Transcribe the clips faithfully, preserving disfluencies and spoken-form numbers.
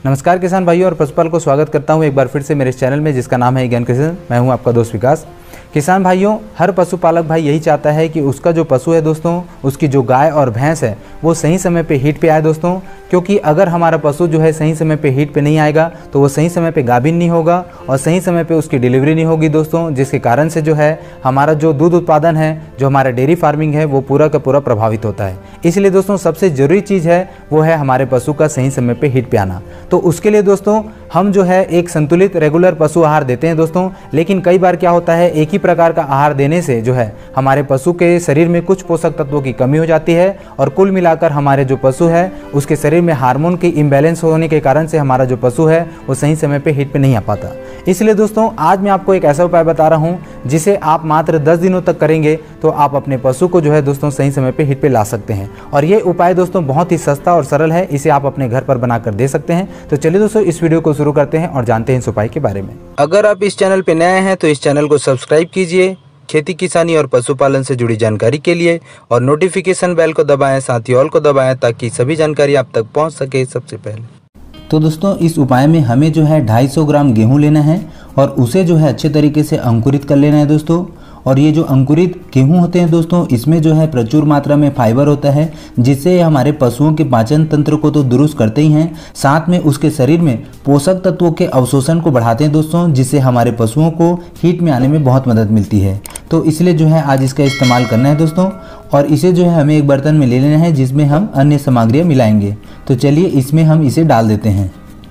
नमस्कार किसान भाइयों और पशुपाल को स्वागत करता हूं एक बार फिर से मेरे इस चैनल में जिसका नाम है ज्ञान कृषि। मैं हूं आपका दोस्त विकास। किसान भाइयों, हर पशुपालक भाई यही चाहता है कि उसका जो पशु है दोस्तों, उसकी जो गाय और भैंस है वो सही समय पे हीट पे आए दोस्तों। क्योंकि अगर हमारा पशु जो है सही समय पे हीट पे नहीं आएगा तो वो सही समय पे गाभिन नहीं होगा और सही समय पे उसकी डिलीवरी नहीं होगी दोस्तों, जिसके कारण से जो है हमारा जो दूध उत्पादन है, जो हमारा डेयरी फार्मिंग है, वो पूरा का पूरा प्रभावित होता है। इसलिए दोस्तों सबसे ज़रूरी चीज़ है वो है हमारे पशु का सही समय पे हीट पे आना। तो उसके लिए दोस्तों हम जो है एक संतुलित रेगुलर पशु आहार देते हैं दोस्तों। लेकिन कई बार क्या होता है, एक ही प्रकार का आहार देने से जो है हमारे पशु के शरीर में कुछ पोषक तत्वों की कमी हो जाती है और कुल मिलाकर हमारे जो पशु है उसके शरीर में हार्मोन की इम्बैलेंस होने के कारण से हमारा जो पशु है वो सही समय पे हीट पे नहीं आ पाता। इसलिए दोस्तों आज मैं आपको एक ऐसा उपाय बता रहा हूँ जिसे आप मात्र दस दिनों तक करेंगे तो आप अपने पशु को जो है दोस्तों सही समय पे हीट पे ला सकते हैं। और ये उपाय दोस्तों बहुत ही सस्ता और सरल है, इसे आप अपने घर पर बनाकर दे सकते हैं। तो चलिए दोस्तों इस वीडियो को शुरू करते हैं और जानते हैं इस उपाय के बारे में। अगर आप इस चैनल पे नए हैं तो इस चैनल को सब्सक्राइब कीजिए खेती किसानी और पशुपालन से जुड़ी जानकारी के लिए, और नोटिफिकेशन बेल को दबाएं, साथ ही ऑल को दबाएं ताकि सभी जानकारी आप तक पहुंच सके सबसे पहले। तो दोस्तों इस उपाय में हमें जो है ढाई सौ ग्राम गेहूं लेना है और उसे जो है अच्छे तरीके से अंकुरित कर लेना है दोस्तों। और ये जो अंकुरित गेहूं होते हैं दोस्तों, इसमें जो है प्रचुर मात्रा में फाइबर होता है, जिससे हमारे पशुओं के पाचन तंत्र को तो दुरुस्त करते ही हैं, साथ में उसके शरीर में पोषक तत्वों के अवशोषण को बढ़ाते हैं दोस्तों, जिससे हमारे पशुओं को हीट में आने में बहुत मदद मिलती है। तो इसलिए जो है आज इसका इस्तेमाल करना है दोस्तों। और इसे जो है हमें एक बर्तन में ले लेना है जिसमें हम अन्य सामग्रियाँ मिलाएंगे। तो चलिए इसमें हम इसे डाल देते हैं।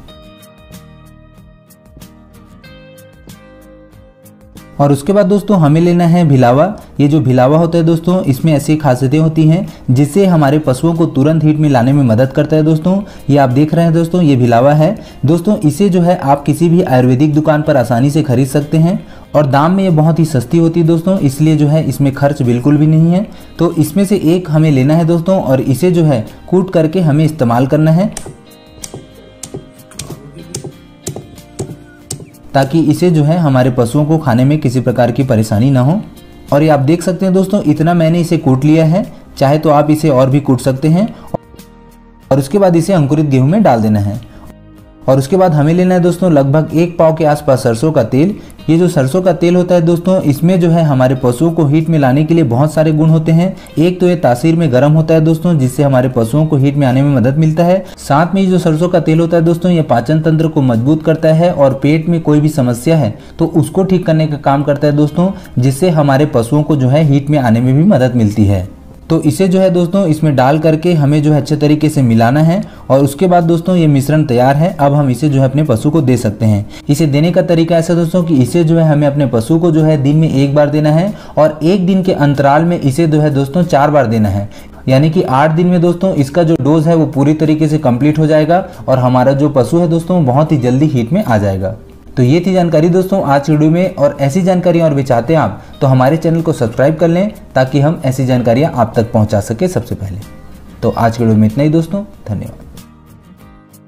और उसके बाद दोस्तों हमें लेना है भिलावा। ये जो भिलावा होता है दोस्तों, इसमें ऐसी खासियतें होती हैं जिससे हमारे पशुओं को तुरंत हीट में लाने में मदद करता है दोस्तों। ये आप देख रहे हैं दोस्तों, ये भिलावा है दोस्तों। इसे जो है आप किसी भी आयुर्वेदिक दुकान पर आसानी से खरीद सकते हैं और दाम में ये बहुत ही सस्ती होती है दोस्तों, इसलिए जो है इसमें खर्च बिल्कुल भी नहीं है। तो इसमें से एक हमें लेना है दोस्तों और इसे जो है कूट करके हमें इस्तेमाल करना है, ताकि इसे जो है हमारे पशुओं को खाने में किसी प्रकार की परेशानी ना हो। और ये आप देख सकते हैं दोस्तों, इतना मैंने इसे कूट लिया है, चाहे तो आप इसे और भी कूट सकते हैं। और उसके बाद इसे अंकुरित गेहूं में डाल देना है। और उसके बाद हमें लेना है दोस्तों लगभग एक पाव के आसपास सरसों का तेल। ये जो सरसों का तेल होता है दोस्तों, इसमें जो है हमारे पशुओं को हीट में लाने के लिए बहुत सारे गुण होते हैं। एक तो ये तासीर में गर्म होता है दोस्तों, जिससे हमारे पशुओं को हीट में आने में मदद मिलता है। साथ में ये जो सरसों का तेल होता है दोस्तों, ये पाचन तंत्र को मजबूत करता है और पेट में कोई भी समस्या है तो उसको ठीक करने का काम करता है दोस्तों, जिससे हमारे पशुओं को जो है हीट में आने में भी मदद मिलती है। तो इसे जो है दोस्तों इसमें डाल करके हमें जो है अच्छे तरीके से मिलाना है। और उसके बाद दोस्तों ये मिश्रण तैयार है। अब हम इसे जो है अपने पशु को दे सकते हैं। इसे देने का तरीका ऐसा दोस्तों कि इसे जो है हमें अपने पशु को जो है दिन में एक बार देना है और एक दिन के अंतराल में इसे जो है दोस्तों चार बार देना है। यानी कि आठ दिन में दोस्तों इसका जो डोज है वो पूरी तरीके से कंप्लीट हो जाएगा और हमारा जो पशु है दोस्तों बहुत ही जल्दी हीट में आ जाएगा। तो ये थी जानकारी दोस्तों आज की वीडियो में। और ऐसी जानकारी और भी चाहते हैं आप तो हमारे चैनल को सब्सक्राइब कर लें ताकि हम ऐसी जानकारियाँ आप तक पहुँचा सके सबसे पहले। तो आज की वीडियो में इतना ही दोस्तों, धन्यवाद।